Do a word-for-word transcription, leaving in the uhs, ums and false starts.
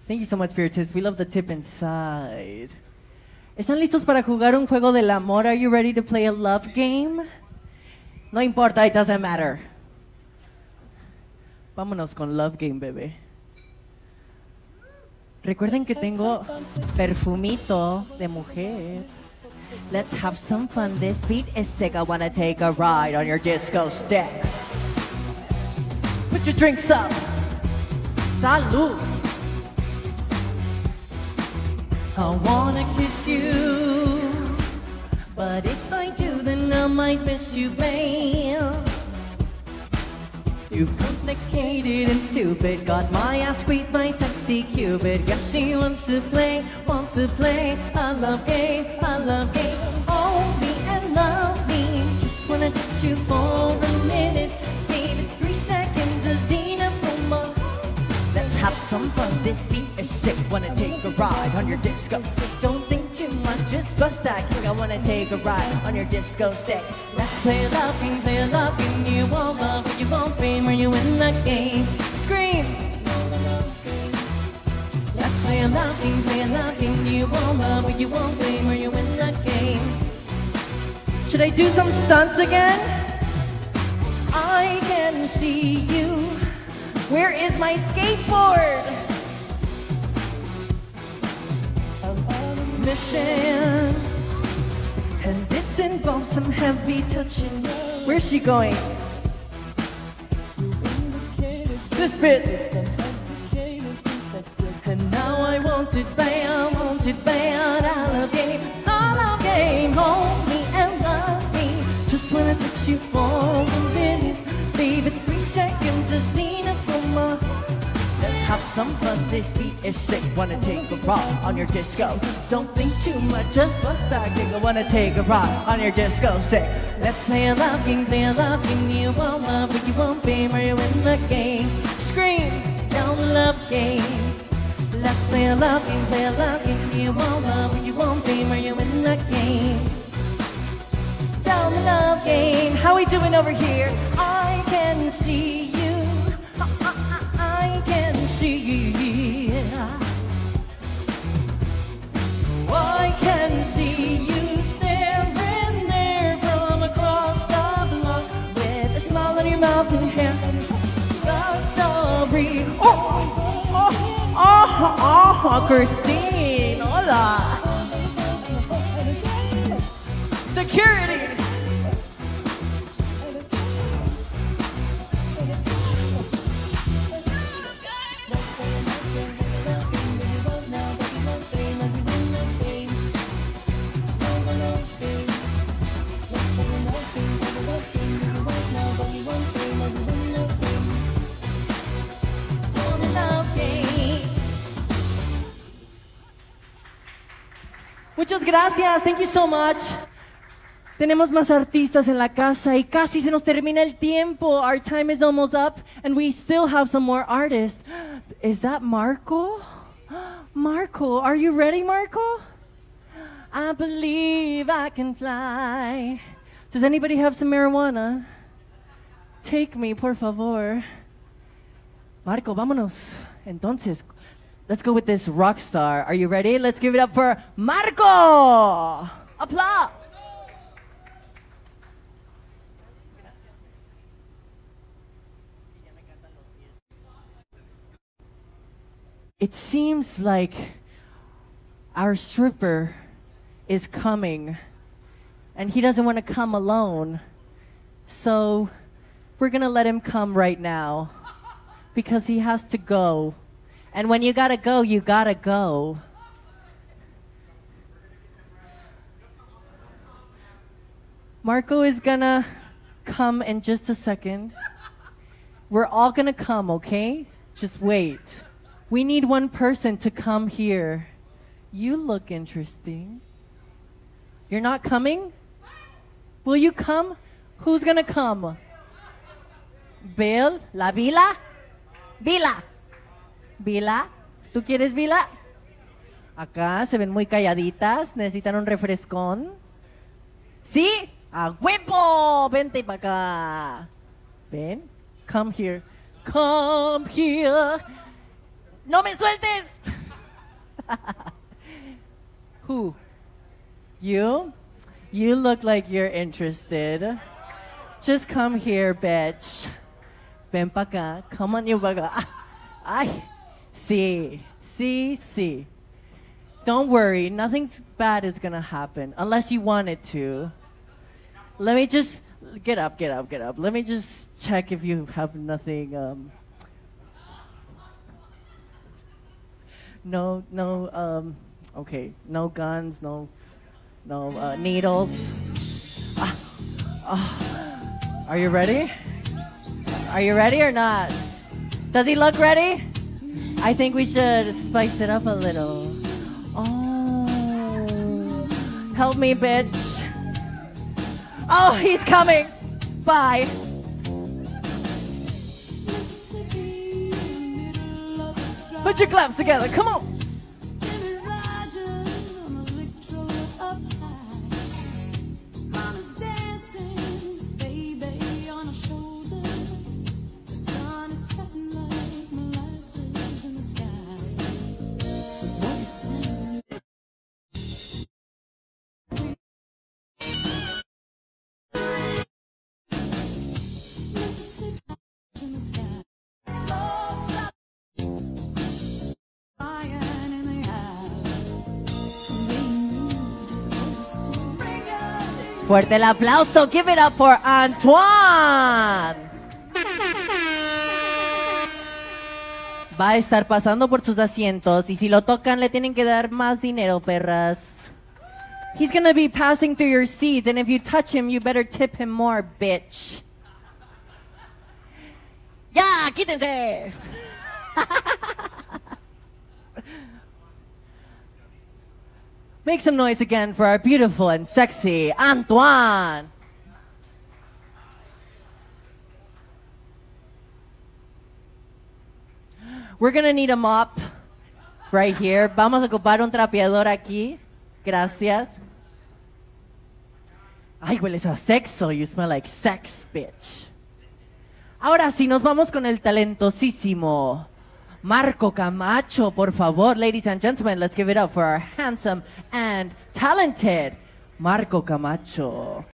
Thank you so much for your tips. We love the tip inside. ¿Están listos para jugar un juego del amor? Are you ready to play a love game? No importa, it doesn't matter. Vámonos con love game, bebé. Recuerden que tengo perfumito de mujer. Let's have some fun. This beat is sick. I wanna take a ride on your disco stick. Put your drinks up. Salud. I wanna kiss you, but if I do, then I might miss you, babe. You complicated and stupid, got my ass squeezed by sexy Cupid. Guess she wants to play, wants to play. I love game, I love game. Hold me and love me. Just wanna touch you for a minute, baby. Three seconds is enough for my. Let's have some fun. This beat is sick. Wanna take a ride on your disco. Don't think too much, just bust that kick. I wanna take a ride on your disco stick. Let's play a love game, play a love game. You won't love, but you won't fame, or you win the game. Scream! Let's play a love game, play a love game. You won't love, but you won't fame, or you win the game. Should I do some stunts again? I can see you. Where is my skateboard? Mission, and it involves some heavy touching. Where's she going? This bit. And now I want it bad, want it bad. I love game, I love game. Hold me and love me. Just wanna touch you for a minute, baby. Three seconds is enough for my. Let's have some fun. This beat is sick. Wanna take a ride on your disco. Don't think too much, just bust that kick. I wanna take a ride on your disco sick. Let's play a love game, play a love game. You won't love, but you won't fame, or you win the game. Scream down the love game. Let's play a love game, play a love game. You won't love, but you won't fame, or you win the game. Down the love game. How we doing over here? I can see you. I, I, I can see. I can see you staring there from across the block with a smile on your mouth and hair. The story. Oh, oh, oh, oh, Christine. Hola. Security. Muchas gracias, thank you so much. Tenemos más artistas en la casa y casi se nos termina el tiempo. Our time is almost up and we still have some more artists. Is that Marco? Marco, are you ready, Marco? I believe I can fly. Does anybody have some marijuana? Take me, por favor. Marco, vámonos. Entonces, let's go with this rock star. Are you ready? Let's give it up for Marco! Applause! It seems like our stripper is coming and he doesn't want to come alone. So we're gonna let him come right now because he has to go. And when you gotta go, you gotta go. Marco is gonna come in just a second. We're all gonna come, okay? Just wait. We need one person to come here. You look interesting. You're not coming? Will you come? Who's gonna come? Bill? La Vila? Vila. Vila, ¿tú quieres Vila? Acá se ven muy calladitas, necesitan un refrescón. ¿Sí? ¡A huevo! Vente para acá. Ven, come here. Come here. ¡No me sueltes! You? You look like you're interested. Just come here, bitch. Ven pa' acá. Come on, you baga. Ay. Sí. Sí, sí. Don't worry. Nothing bad is gonna happen. Unless you want it to. Let me just... Get up, get up, get up. Let me just check if you have nothing... Um, no, no, um... Okay. No guns, no... No uh, needles. Ah. Ah. Are you ready? Are you ready or not? Does he look ready? I think we should spice it up a little. Oh. Help me, bitch. Oh, he's coming. Bye. Put your gloves together. Come on. Fuerte el aplauso. Give it up for Antoine. Va a estar pasando por sus asientos y si lo tocan le tienen que dar más dinero, perras. He's gonna be passing through your seats and if you touch him, you better tip him more, bitch. ¡Ya, quítense! Make some noise again for our beautiful and sexy Antoine. We're gonna need a mop right here. Vamos a ocupar un trapeador aquí. Gracias. Ay, hueles a sexo. You smell like sex, bitch. Ahora sí, nos vamos con el talentosísimo Marco Camacho, por favor. Ladies and gentlemen, let's give it up for our handsome and talented Marco Camacho.